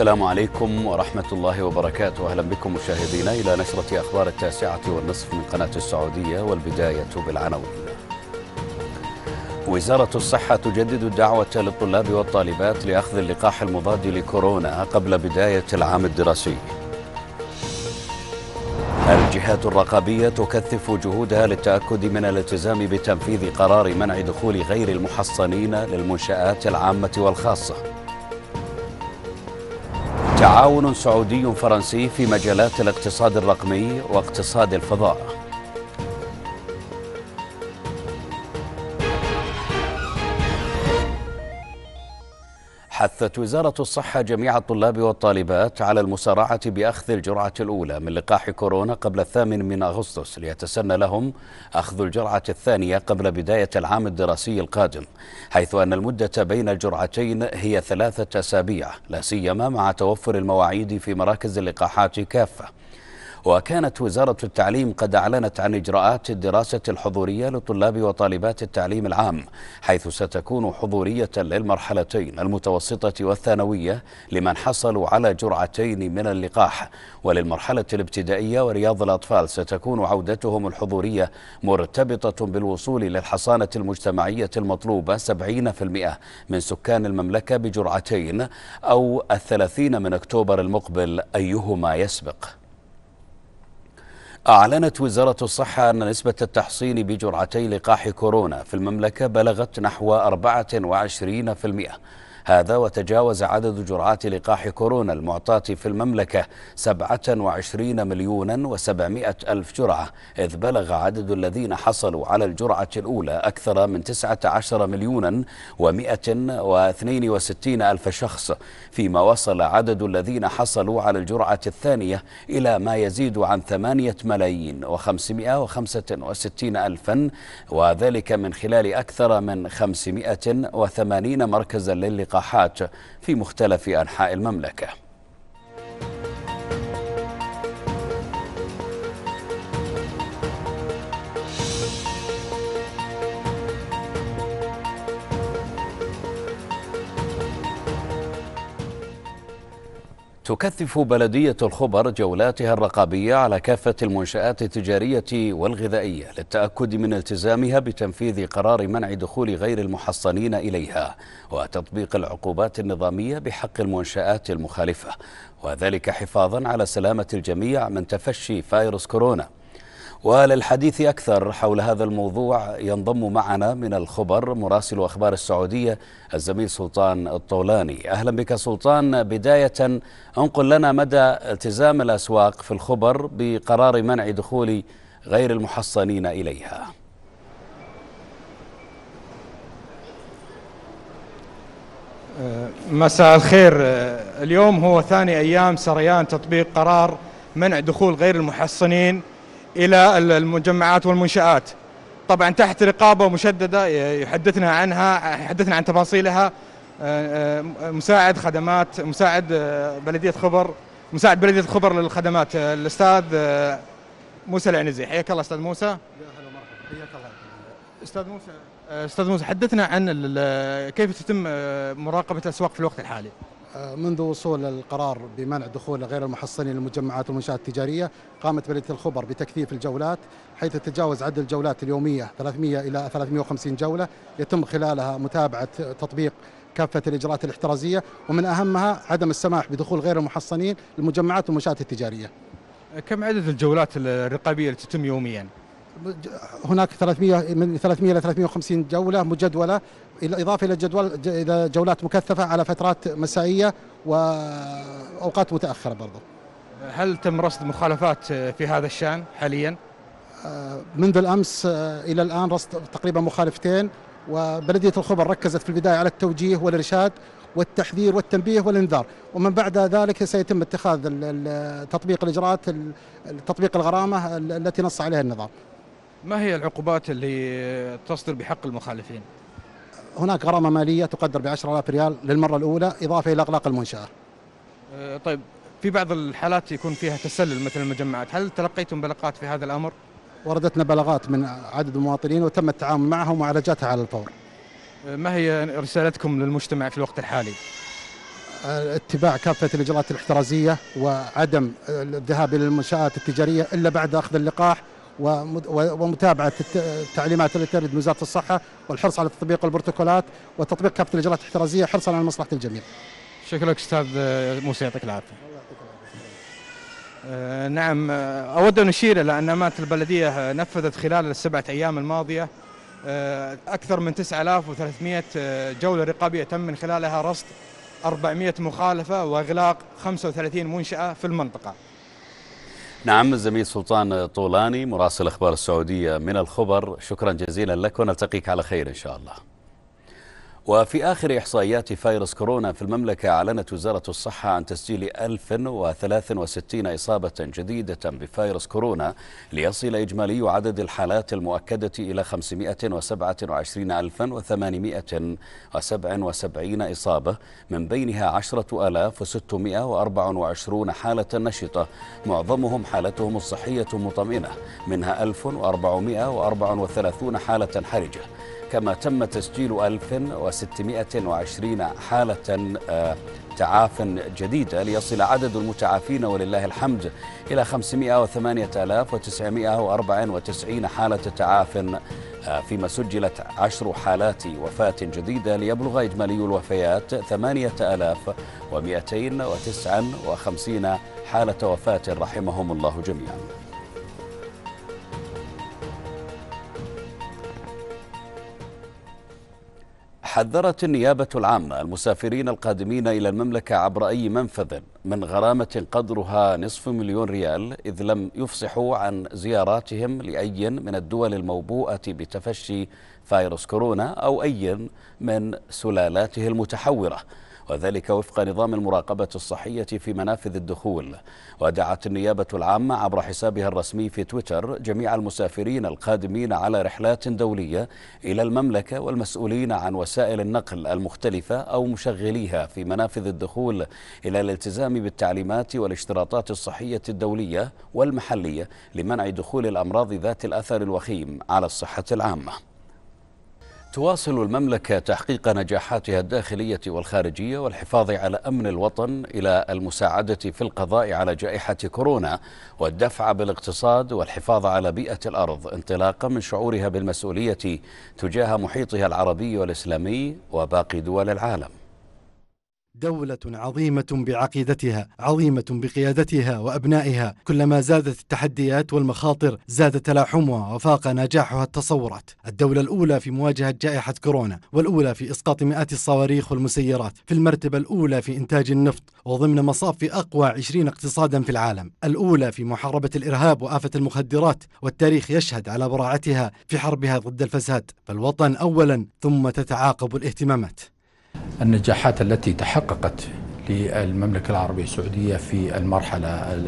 السلام عليكم ورحمة الله وبركاته. أهلا بكم مشاهدينا إلى نشرة أخبار 9:30 من قناة السعودية، والبداية بالعناوين. وزارة الصحة تجدد الدعوة للطلاب والطالبات لأخذ اللقاح المضاد لكورونا قبل بداية العام الدراسي. الجهات الرقابية تكثف جهودها للتأكد من الالتزام بتنفيذ قرار منع دخول غير المحصنين للمنشآت العامة والخاصة. تعاون سعودي فرنسي في مجالات الاقتصاد الرقمي واقتصاد الفضاء. حثت وزارة الصحة جميع الطلاب والطالبات على المسارعة بأخذ الجرعة الأولى من لقاح كورونا قبل 8 أغسطس ليتسنى لهم أخذ الجرعة الثانية قبل بداية العام الدراسي القادم، حيث أن المدة بين الجرعتين هي 3 أسابيع، لا سيما مع توفر المواعيد في مراكز اللقاحات كافة. وكانت وزارة التعليم قد أعلنت عن إجراءات الدراسة الحضورية لطلاب وطالبات التعليم العام، حيث ستكون حضورية للمرحلتين المتوسطة والثانوية لمن حصلوا على جرعتين من اللقاح، وللمرحلة الابتدائية ورياض الأطفال ستكون عودتهم الحضورية مرتبطة بالوصول للحصانة المجتمعية المطلوبة 70% من سكان المملكة بجرعتين، أو 30 من أكتوبر المقبل أيهما يسبق. أعلنت وزارة الصحة أن نسبة التحصين بجرعتي لقاح كورونا في المملكة بلغت نحو 24%. هذا وتجاوز عدد جرعات لقاح كورونا المعطاة في المملكة 27,700,000 جرعة، إذ بلغ عدد الذين حصلوا على الجرعة الأولى أكثر من 19,162,000 شخص، فيما وصل عدد الذين حصلوا على الجرعة الثانية إلى ما يزيد عن 8,565,000، وذلك من خلال أكثر من 580 مركزا للقاحات في مختلف أنحاء المملكة. تكثف بلدية الخبر جولاتها الرقابية على كافة المنشآت التجارية والغذائية للتأكد من التزامها بتنفيذ قرار منع دخول غير المحصنين إليها وتطبيق العقوبات النظامية بحق المنشآت المخالفة، وذلك حفاظا على سلامة الجميع من تفشي فيروس كورونا. وللحديث أكثر حول هذا الموضوع ينضم معنا من الخبر مراسل أخبار السعودية الزميل سلطان الطولاني. أهلا بك سلطان. بداية انقل لنا مدى التزام الأسواق في الخبر بقرار منع دخول غير المحصنين إليها. مساء الخير. اليوم هو ثاني أيام سريان تطبيق قرار منع دخول غير المحصنين إلى المجمعات والمنشآت، طبعا تحت رقابة مشددة يحدثنا عن تفاصيلها مساعد بلدية خبر للخدمات الأستاذ موسى العنزي. حياك الله أستاذ موسى. يا هلا ومرحبا، حياك الله. أستاذ موسى حدثنا عن كيف تتم مراقبة الأسواق في الوقت الحالي. منذ وصول القرار بمنع دخول غير المحصنين للمجمعات والمنشآت التجارية، قامت بلدية الخبر بتكثيف الجولات، حيث تتجاوز عدد الجولات اليومية 300 إلى 350 جولة، يتم خلالها متابعة تطبيق كافة الإجراءات الاحترازية، ومن أهمها عدم السماح بدخول غير المحصنين للمجمعات والمنشآت التجارية. كم عدد الجولات الرقابية التي تتم يوميا؟ هناك 300 من 300 إلى 350 جولة مجدولة، إضافة إلى جولات مكثفة على فترات مسائية وأوقات متأخرة برضو. هل تم رصد مخالفات في هذا الشأن حاليا؟ منذ الأمس إلى الآن رصد تقريبا مخالفتين، وبلدية الخبر ركزت في البداية على التوجيه والإرشاد والتحذير والتنبيه والإنذار، ومن بعد ذلك سيتم اتخاذ تطبيق الإجراءات، تطبيق الغرامة التي نص عليها النظام. ما هي العقوبات اللي تصدر بحق المخالفين؟ هناك غرامة مالية تقدر ب10,000 ريال للمرة الأولى، إضافة إلى إغلاق المنشأة. طيب، في بعض الحالات يكون فيها تسلل مثل المجمعات، هل تلقيتم بلاغات في هذا الأمر؟ وردتنا بلاغات من عدد المواطنين وتم التعامل معها ومعالجتها على الفور. ما هي رسالتكم للمجتمع في الوقت الحالي؟ اتباع كافة الإجراءات الاحترازية وعدم الذهاب إلى المنشآت التجارية إلا بعد أخذ اللقاح ومتابعة التعليمات التي ترد من وزارة الصحة، والحرص على تطبيق البروتوكولات وتطبيق كافة الإجراءات الاحترازية حرصا على مصلحة الجميع. شكرا أستاذ موسى، يعطيك العافية. نعم، أود أن أشير إلى أن أمانة البلدية نفذت خلال ال7 أيام الماضية أكثر من 9300 جولة رقابية تم من خلالها رصد 400 مخالفة وإغلاق 35 منشأة في المنطقة. نعم، الزميل سلطان طولاني مراسل أخبار السعودية من الخبر، شكرا جزيلا لك ونلتقيك على خير إن شاء الله. وفي آخر إحصائيات فيروس كورونا في المملكة، أعلنت وزارة الصحة عن تسجيل 1063 إصابة جديدة بفيروس كورونا، ليصل إجمالي عدد الحالات المؤكدة إلى 527,877 إصابة، من بينها 10,624 حالة نشطة، معظمهم حالتهم الصحية مطمئنة، منها 1434 حالة حرجة. كما تم تسجيل 1620 حالة تعاف جديدة، ليصل عدد المتعافين ولله الحمد إلى 508,994 حالة تعاف، فيما سجلت 10 حالات وفاة جديدة، ليبلغ إجمالي الوفيات 8259 حالة وفاة رحمهم الله جميعا. حذرت النيابة العامة المسافرين القادمين إلى المملكة عبر أي منفذ من غرامة قدرها $500,000 ريال، إذ لم يفصحوا عن زياراتهم لأي من الدول الموبوءة بتفشي فيروس كورونا أو أي من سلالاته المتحورة، وذلك وفق نظام المراقبة الصحية في منافذ الدخول. ودعت النيابة العامة عبر حسابها الرسمي في تويتر جميع المسافرين القادمين على رحلات دولية إلى المملكة والمسؤولين عن وسائل النقل المختلفة أو مشغليها في منافذ الدخول إلى الالتزام بالتعليمات والاشتراطات الصحية الدولية والمحلية لمنع دخول الأمراض ذات الأثر الوخيم على الصحة العامة. تواصل المملكة تحقيق نجاحاتها الداخلية والخارجية والحفاظ على أمن الوطن إلى المساعدة في القضاء على جائحة كورونا والدفع بالاقتصاد والحفاظ على بيئة الأرض، انطلاقا من شعورها بالمسؤولية تجاه محيطها العربي والإسلامي وباقي دول العالم. دولة عظيمة بعقيدتها، عظيمة بقيادتها وأبنائها، كلما زادت التحديات والمخاطر زاد تلاحمها وفاق نجاحها التصورات. الدولة الأولى في مواجهة جائحة كورونا، والأولى في إسقاط مئات الصواريخ والمسيرات، في المرتبة الأولى في إنتاج النفط وضمن مصاف أقوى 20 اقتصادا في العالم، الأولى في محاربة الإرهاب وآفة المخدرات، والتاريخ يشهد على براعتها في حربها ضد الفساد. فالوطن أولا ثم تتعاقب الاهتمامات. النجاحات التي تحققت للمملكة العربية السعودية في المرحلة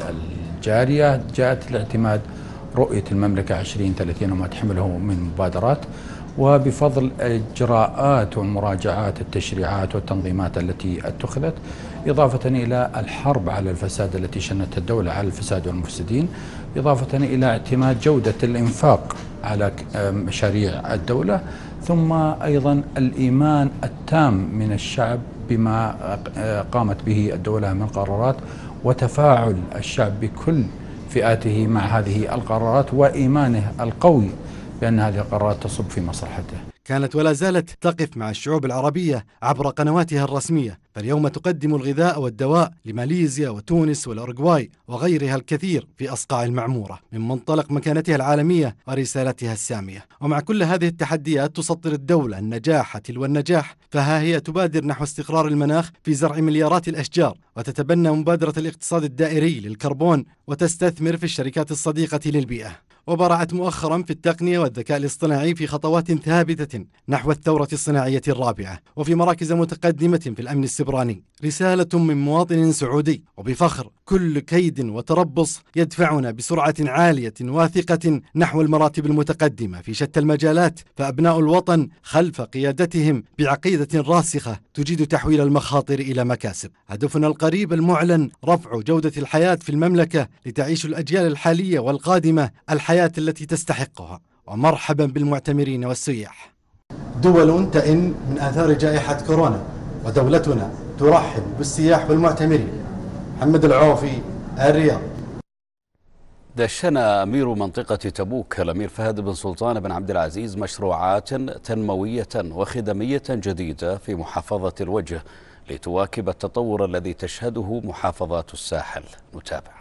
الجارية جاءت لاعتماد رؤية المملكة 2030 وما تحمله من مبادرات، وبفضل إجراءات ومراجعات التشريعات والتنظيمات التي اتخذت، إضافة إلى الحرب على الفساد التي شنتها الدولة على الفساد والمفسدين، إضافة إلى اعتماد جودة الإنفاق على مشاريع الدولة، ثم أيضا الإيمان التام من الشعب بما قامت به الدولة من قرارات، وتفاعل الشعب بكل فئاته مع هذه القرارات، وإيمانه القوي بأن هذه القرارات تصب في مصلحته. كانت ولا زالت تقف مع الشعوب العربية عبر قنواتها الرسمية، فاليوم تقدم الغذاء والدواء لماليزيا وتونس والأورغواي وغيرها الكثير في أصقاع المعمورة، من منطلق مكانتها العالمية ورسالتها السامية. ومع كل هذه التحديات تسطر الدولة النجاح تلو النجاح، فها هي تبادر نحو استقرار المناخ في زرع مليارات الأشجار، وتتبنى مبادرة الاقتصاد الدائري للكربون، وتستثمر في الشركات الصديقة للبيئة. وبرعت مؤخرا في التقنية والذكاء الاصطناعي في خطوات ثابتة نحو الثورة الصناعية الرابعة، وفي مراكز متقدمة في الأمن السبراني. رسالة من مواطن سعودي وبفخر، كل كيد وتربص يدفعنا بسرعة عالية واثقة نحو المراتب المتقدمة في شتى المجالات، فأبناء الوطن خلف قيادتهم بعقيدة راسخة تجيد تحويل المخاطر إلى مكاسب. هدفنا القريب المعلن رفع جودة الحياة في المملكة لتعيش الأجيال الحالية والقادمة الحياة التي تستحقها. ومرحبا بالمعتمرين والسياح. دول تئن من آثار جائحة كورونا، ودولتنا ترحب بالسياح والمعتمرين. محمد العوفي، الرياض. دشن أمير منطقة تبوك الأمير فهد بن سلطان بن عبد العزيز مشروعات تنموية وخدمية جديدة في محافظة الوجه لتواكب التطور الذي تشهده محافظات الساحل. نتابع.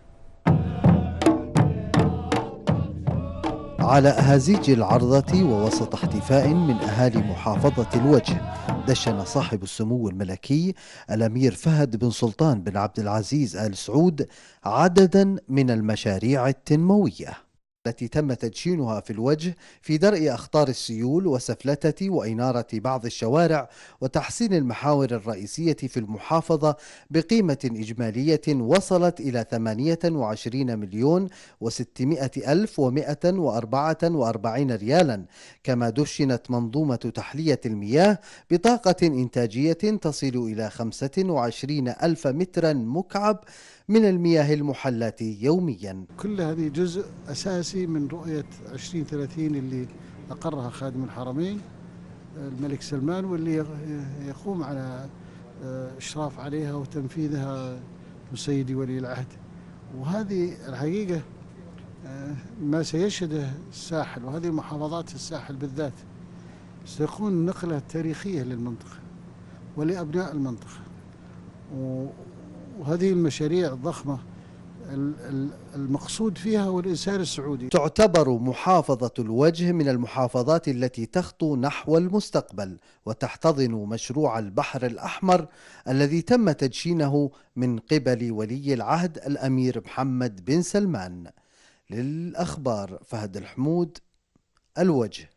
على أهازيج العرضة ووسط احتفاء من أهالي محافظة الوجه، دشن صاحب السمو الملكي الأمير فهد بن سلطان بن عبد العزيز آل سعود عددا من المشاريع التنموية التي تم تدشينها في الوجه في درء أخطار السيول وسفلتة وإنارة بعض الشوارع وتحسين المحاور الرئيسية في المحافظة بقيمة إجمالية وصلت إلى 28,600,144 ريالا. كما دشنت منظومة تحلية المياه بطاقة إنتاجية تصل إلى 25,000 مترا مكعب من المياه المحلاة يوميا. كل هذه جزء أساسي من رؤية 2030 اللي أقرها خادم الحرمين الملك سلمان، واللي يقوم على إشراف عليها وتنفيذها سيدي ولي العهد. وهذه الحقيقة ما سيشهده الساحل وهذه محافظات الساحل بالذات سيكون نقلة تاريخية للمنطقة ولأبناء المنطقة. وهذه المشاريع الضخمة المقصود فيها هو الإنسان السعودي. تعتبر محافظة الوجه من المحافظات التي تخطو نحو المستقبل وتحتضن مشروع البحر الأحمر الذي تم تدشينه من قبل ولي العهد الأمير محمد بن سلمان. للأخبار فهد الحمود، الوجه.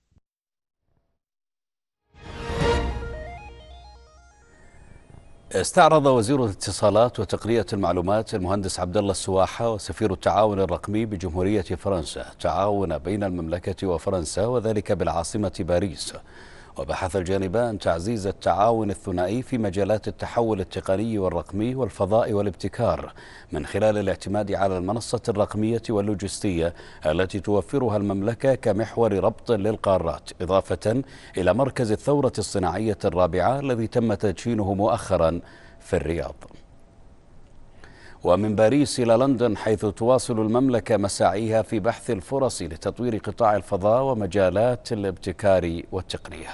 استعرض وزير الاتصالات وتقنية المعلومات المهندس عبد الله السواحة وسفير التعاون الرقمي بجمهورية فرنسا تعاون بين المملكة وفرنسا وذلك بالعاصمة باريس. وبحث الجانبان تعزيز التعاون الثنائي في مجالات التحول التقني والرقمي والفضاء والابتكار من خلال الاعتماد على المنصة الرقمية واللوجستية التي توفرها المملكة كمحور ربط للقارات، إضافة إلى مركز الثورة الصناعية الرابعة الذي تم تدشينه مؤخرا في الرياض. ومن باريس إلى لندن، حيث تواصل المملكة مساعيها في بحث الفرص لتطوير قطاع الفضاء ومجالات الابتكار والتقنية.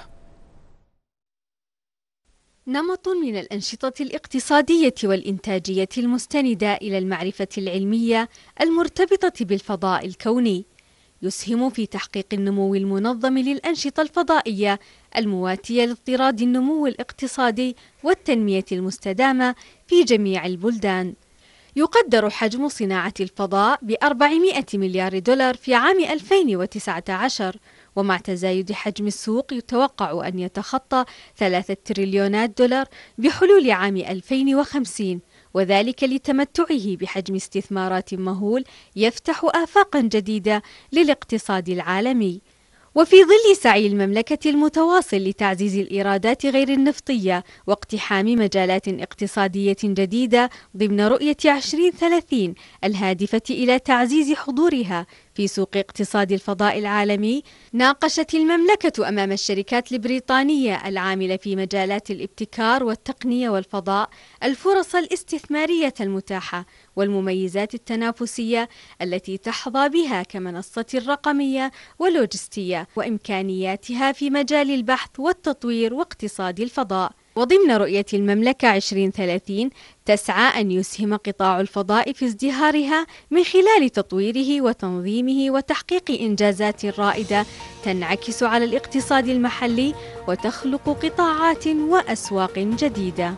نمط من الأنشطة الاقتصادية والإنتاجية المستندة إلى المعرفة العلمية المرتبطة بالفضاء الكوني يسهم في تحقيق النمو المنظم للأنشطة الفضائية المواتية لاضطراد النمو الاقتصادي والتنمية المستدامة في جميع البلدان. يقدر حجم صناعة الفضاء ب$400 مليار في عام 2019، ومع تزايد حجم السوق يتوقع أن يتخطى $3 تريليون بحلول عام 2050، وذلك لتمتعه بحجم استثمارات مهول يفتح آفاقا جديدة للاقتصاد العالمي. وفي ظل سعي المملكة المتواصل لتعزيز الإيرادات غير النفطية واقتحام مجالات اقتصادية جديدة ضمن رؤية 2030 الهادفة إلى تعزيز حضورها في سوق اقتصاد الفضاء العالمي، ناقشت المملكة أمام الشركات البريطانية العاملة في مجالات الابتكار والتقنية والفضاء الفرص الاستثمارية المتاحة والمميزات التنافسية التي تحظى بها كمنصة رقمية ولوجستية وإمكانياتها في مجال البحث والتطوير واقتصاد الفضاء. وضمن رؤية المملكة 2030 تسعى أن يسهم قطاع الفضاء في ازدهارها من خلال تطويره وتنظيمه وتحقيق إنجازات رائدة تنعكس على الاقتصاد المحلي وتخلق قطاعات وأسواق جديدة.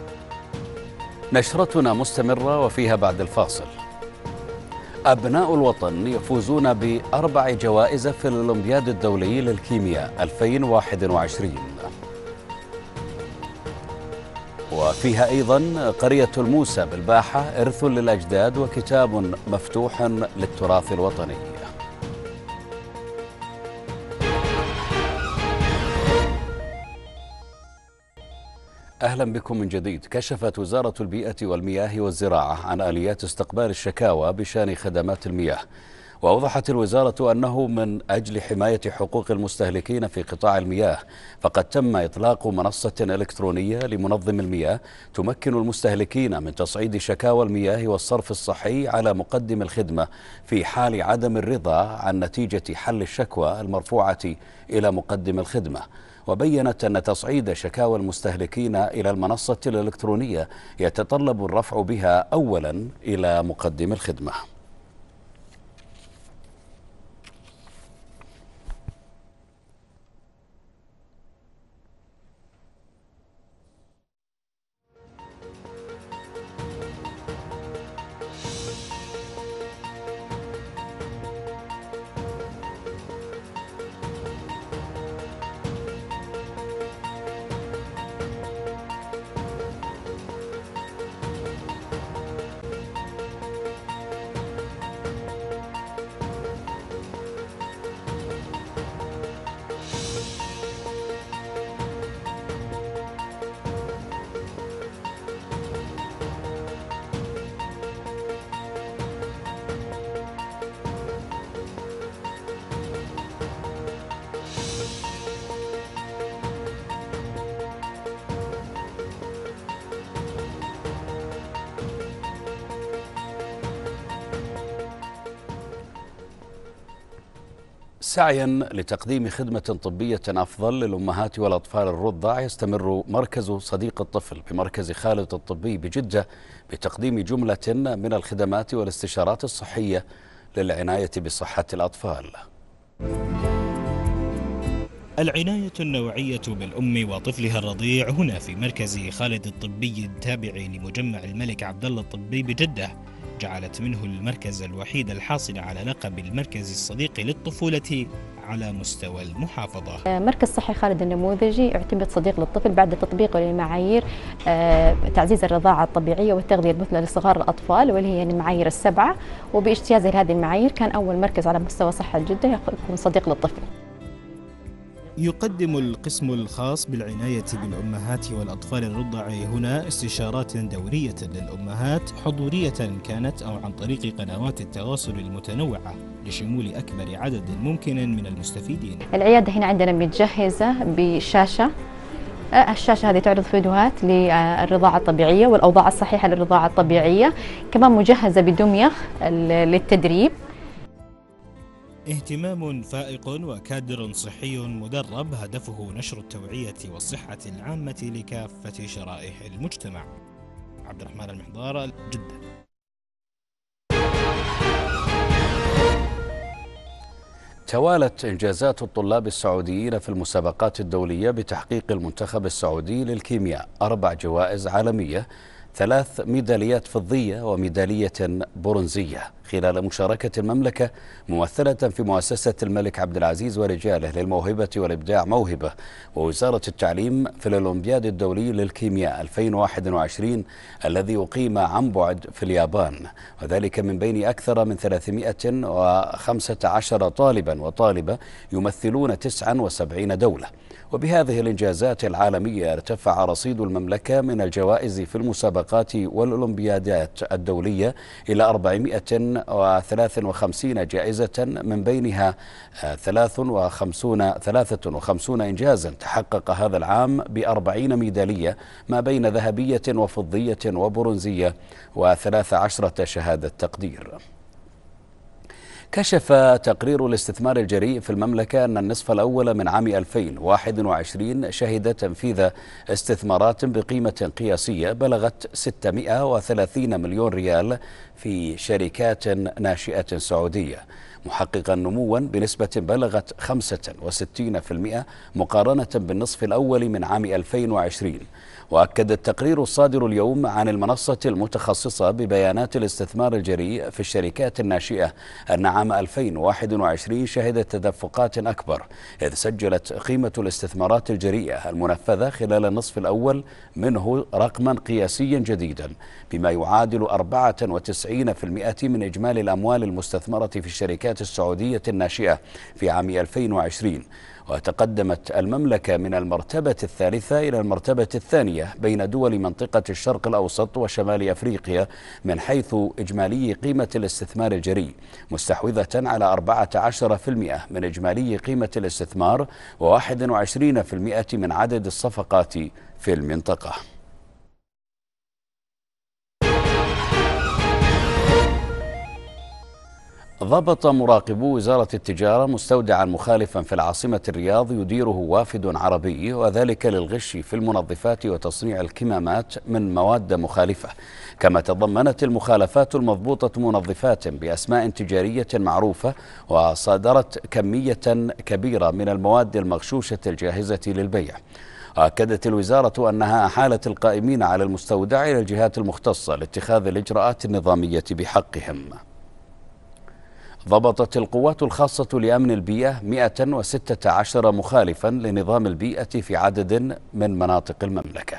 نشرتنا مستمرة وفيها بعد الفاصل. أبناء الوطن يفوزون ب4 جوائز في الأولمبياد الدولي للكيمياء 2021. وفيها أيضا قرية الموسى بالباحة إرث للأجداد وكتاب مفتوح للتراث الوطني. أهلا بكم من جديد. كشفت وزارة البيئة والمياه والزراعة عن آليات استقبال الشكاوى بشأن خدمات المياه، وأوضحت الوزارة أنه من أجل حماية حقوق المستهلكين في قطاع المياه فقد تم إطلاق منصة إلكترونية لمنظم المياه تمكن المستهلكين من تصعيد شكاوى المياه والصرف الصحي على مقدم الخدمة في حال عدم الرضا عن نتيجة حل الشكوى المرفوعة إلى مقدم الخدمة. وبينت أن تصعيد شكاوى المستهلكين إلى المنصة الإلكترونية يتطلب الرفع بها أولا إلى مقدم الخدمة. سعيا لتقديم خدمة طبية أفضل للأمهات والأطفال الرضع، يستمر مركز صديق الطفل بمركز خالد الطبي بجدة بتقديم جملة من الخدمات والاستشارات الصحية للعناية بصحة الأطفال. العناية النوعية بالأم وطفلها الرضيع هنا في مركز خالد الطبي التابع لمجمع الملك عبدالله الطبي بجدة، جعلت منه المركز الوحيد الحاصل على لقب المركز الصديق للطفولة على مستوى المحافظة. مركز صحي خالد النموذجي يعتبر صديق للطفل بعد تطبيقه للمعايير تعزيز الرضاعة الطبيعية والتغذية المثلى لصغار الأطفال واللي هي المعايير ال7، وباجتياز هذه المعايير كان أول مركز على مستوى صحة جدة يكون صديق للطفل. يقدم القسم الخاص بالعناية بالأمهات والأطفال الرضع هنا استشارات دورية للأمهات حضورية كانت أو عن طريق قنوات التواصل المتنوعة لشمول أكبر عدد ممكن من المستفيدين. العيادة هنا عندنا متجهزة بشاشة، الشاشة هذه تعرض فيديوهات للرضاعة الطبيعية والأوضاع الصحيحة للرضاعة الطبيعية، كمان مجهزة بدمية للتدريب. اهتمام فائق وكادر صحي مدرب هدفه نشر التوعية والصحة العامة لكافة شرائح المجتمع. عبد الرحمن المحضار، جدة. توالت إنجازات الطلاب السعوديين في المسابقات الدولية بتحقيق المنتخب السعودي للكيمياء 4 جوائز عالمية، 3 ميداليات فضية وميدالية برونزية خلال مشاركة المملكة ممثلة في مؤسسة الملك عبد العزيز ورجاله للموهبة والإبداع موهبة، ووزارة التعليم في الأولمبياد الدولي للكيمياء 2021 الذي أقيم عن بعد في اليابان، وذلك من بين أكثر من 315 طالبا وطالبة يمثلون 79 دولة. وبهذه الإنجازات العالمية ارتفع رصيد المملكة من الجوائز في المسابقات والأولمبيادات الدولية إلى 453 جائزة، من بينها 53 إنجازا تحقق هذا العام ب40 ميدالية ما بين ذهبية وفضية وبرونزية و13 شهادة تقدير. كشف تقرير الاستثمار الجريء في المملكة أن النصف الأول من عام 2021 شهد تنفيذ استثمارات بقيمة قياسية بلغت 630 مليون ريال في شركات ناشئة سعودية، محققا نموا بنسبة بلغت 65% مقارنة بالنصف الأول من عام 2020. وأكد التقرير الصادر اليوم عن المنصة المتخصصة ببيانات الاستثمار الجريء في الشركات الناشئة أن عام 2021 شهد تدفقات أكبر، إذ سجلت قيمة الاستثمارات الجريئة المنفذة خلال النصف الأول منه رقما قياسيا جديدا، بما يعادل 94% من إجمالي الأموال المستثمرة في الشركات المملكات السعودية الناشئة في عام 2020. وتقدمت المملكة من المرتبة الثالثة إلى المرتبة الثانية بين دول منطقة الشرق الأوسط وشمال أفريقيا من حيث إجمالي قيمة الاستثمار الجريء، مستحوذة على 14% من إجمالي قيمة الاستثمار و21% من عدد الصفقات في المنطقة. ضبط مراقبو وزارة التجارة مستودعا مخالفا في العاصمة الرياض يديره وافد عربي، وذلك للغش في المنظفات وتصنيع الكمامات من مواد مخالفة. كما تضمنت المخالفات المضبوطة منظفات بأسماء تجارية معروفة، وصادرت كمية كبيرة من المواد المغشوشة الجاهزة للبيع. أكدت الوزارة أنها أحالت القائمين على المستودع إلى الجهات المختصة لاتخاذ الإجراءات النظامية بحقهم. ضبطت القوات الخاصة لأمن البيئة 116 مخالفا لنظام البيئة في عدد من مناطق المملكة.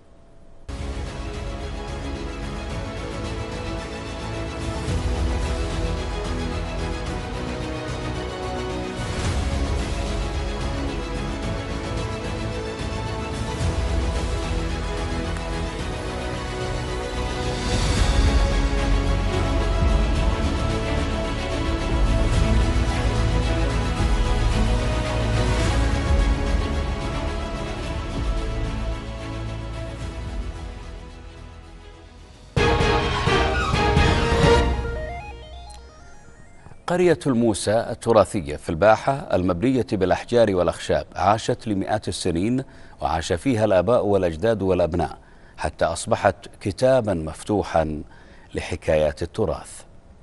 قرية الموسى التراثية في الباحة المبنية بالأحجار والأخشاب عاشت لمئات السنين، وعاش فيها الآباء والأجداد والأبناء، حتى أصبحت كتابا مفتوحا لحكايات التراث.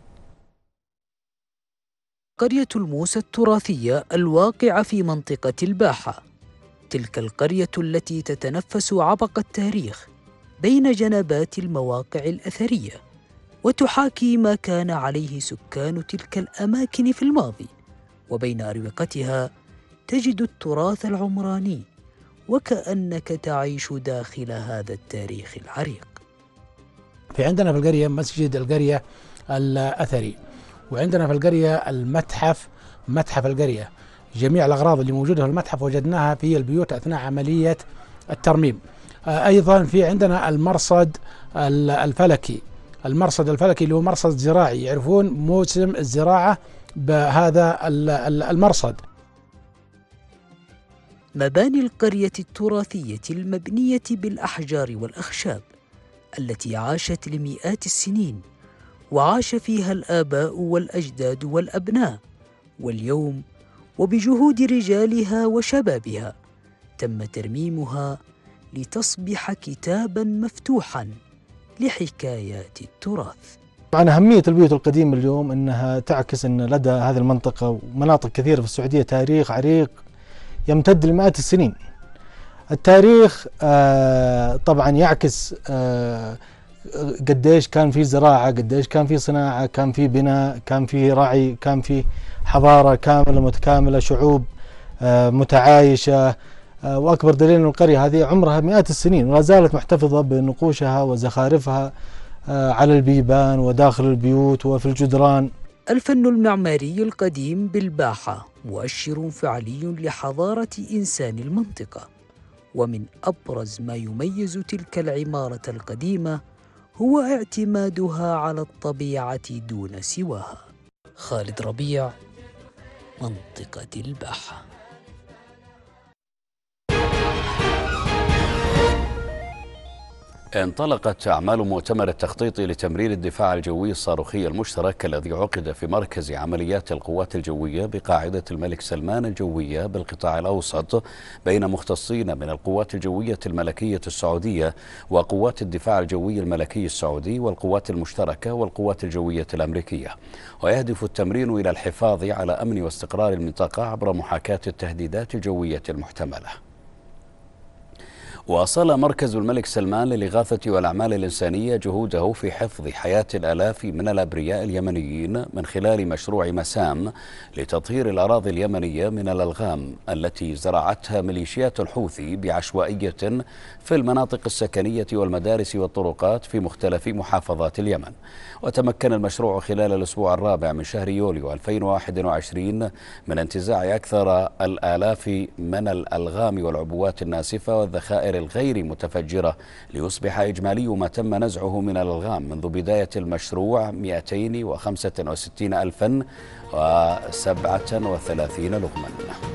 قرية الموسى التراثية الواقعة في منطقة الباحة، تلك القرية التي تتنفس عبق التاريخ بين جنبات المواقع الأثرية، وتحاكي ما كان عليه سكان تلك الأماكن في الماضي، وبين أروقتها تجد التراث العمراني، وكأنك تعيش داخل هذا التاريخ العريق. في عندنا في القرية مسجد القرية الأثري، وعندنا في القرية المتحف، متحف القرية. جميع الأغراض اللي موجودة في المتحف وجدناها في البيوت أثناء عملية الترميم. أيضا في عندنا المرصد الفلكي، المرصد الفلكي اللي هو مرصد زراعي، يعرفون موسم الزراعة بهذا المرصد. مباني القرية التراثية المبنية بالأحجار والأخشاب التي عاشت لمئات السنين، وعاش فيها الآباء والأجداد والأبناء، واليوم وبجهود رجالها وشبابها تم ترميمها لتصبح كتابا مفتوحا لحكايات التراث. طبعا أهمية البيوت القديمة اليوم أنها تعكس أن لدى هذه المنطقة ومناطق كثيرة في السعودية تاريخ عريق يمتد لمئات السنين. التاريخ طبعا يعكس قديش كان في زراعة، قديش كان في صناعة، كان في بناء، كان في رعي، كان في حضارة كاملة متكاملة، شعوب متعايشة. وأكبر دليل أن القرية هذه عمرها مئات السنين ولا زالت محتفظة بنقوشها وزخارفها على البيبان وداخل البيوت وفي الجدران. الفن المعماري القديم بالباحة مؤشر فعلي لحضارة إنسان المنطقة، ومن أبرز ما يميز تلك العمارة القديمة هو اعتمادها على الطبيعة دون سواها. خالد ربيع، منطقة الباحة. انطلقت أعمال مؤتمر التخطيط لتمرير الدفاع الجوي الصاروخي المشترك الذي عقد في مركز عمليات القوات الجوية بقاعدة الملك سلمان الجوية بالقطاع الأوسط بين مختصين من القوات الجوية الملكية السعودية وقوات الدفاع الجوي الملكي السعودي والقوات المشتركة والقوات الجوية الأمريكية. ويهدف التمرين إلى الحفاظ على أمن واستقرار المنطقة عبر محاكاة التهديدات الجوية المحتملة. واصل مركز الملك سلمان للإغاثة والأعمال الإنسانية جهوده في حفظ حياة الآلاف من الأبرياء اليمنيين من خلال مشروع مسام لتطهير الأراضي اليمنية من الألغام التي زرعتها ميليشيات الحوثي بعشوائية في المناطق السكنية والمدارس والطرقات في مختلف محافظات اليمن. وتمكن المشروع خلال الأسبوع الرابع من شهر يوليو 2021 من انتزاع أكثر الآلاف من الألغام والعبوات الناسفة والذخائر الغير متفجرة، ليصبح إجمالي ما تم نزعه من الألغام منذ بداية المشروع 265,037 لغما.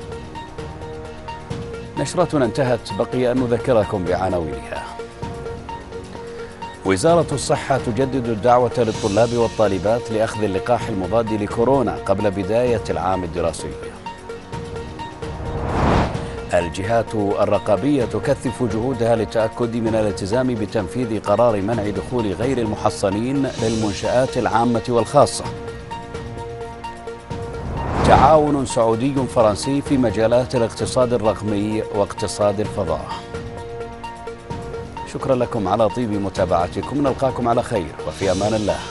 نشرتنا انتهت، بقي أن نذكركم بعناوينها. وزارة الصحة تجدد الدعوة للطلاب والطالبات لأخذ اللقاح المضاد لكورونا قبل بداية العام الدراسي. الجهات الرقابية تكثف جهودها للتأكد من الالتزام بتنفيذ قرار منع دخول غير المحصنين للمنشآت العامة والخاصة. تعاون سعودي فرنسي في مجالات الاقتصاد الرقمي واقتصاد الفضاء. شكرا لكم على طيب متابعتكم، نلقاكم على خير وفي أمان الله.